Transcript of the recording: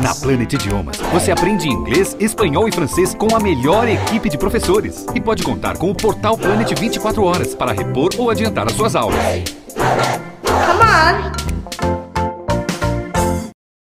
Na Planet Idiomas, você aprende inglês, espanhol e francês com a melhor equipe de professores. E pode contar com o portal Planet 24 horas para repor ou adiantar as suas aulas.